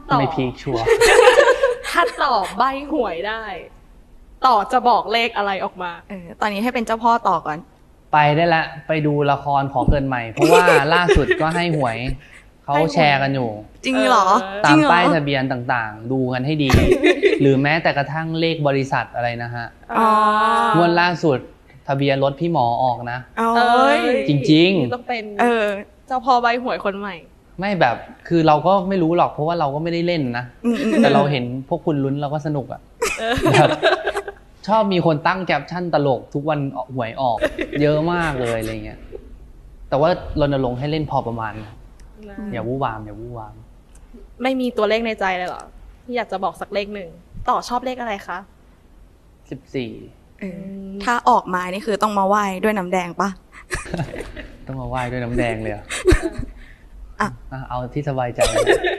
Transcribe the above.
ไม่พีคชัวร์ถ้าตอบใบหวยได้ต่อจะบอกเลขอะไรออกมาตอนนี้ให้เป็นเจ้าพ่อต่อก่อนไปได้ละไปดูละครขอเกินใหม่เพราะว่าล่าสุดก็ให้หวยเขาแชร์กันอยู่จริงเหรอตามป้ายทะเบียนต่างๆดูกันให้ดีหรือแม้แต่กระทั่งเลขบริษัทอะไรนะฮะงวดล่าสุดทะเบียนรถพี่หมอออกนะจริงๆต้องเป็นเจ้าพ่อใบหวยคนใหม่ไม่แบบคือเราก็ไม่รู้หรอกเพราะว่าเราก็ไม่ได้เล่นนะแต่เราเห็นพวกคุณลุ้นเราก็สนุกอ่ะชอบมีคนตั้งแคปชั่นตลกทุกวันหวยออกเยอะมากเลยอะไรเงี้ยแต่ว่ารณรงค์ให้เล่นพอประมาณอย่าวู่วามไม่มีตัวเลขในใจเลยเหรอที่อยากจะบอกสักเลขหนึ่งต่อชอบเลขอะไรคะ 14 ถ้าออกมานี่คือต้องมาไหว้ด้วยน้ำแดงปะต้องมาไหว้ด้วยน้ำแดงเลยอ่ะเอาที่สบายใจ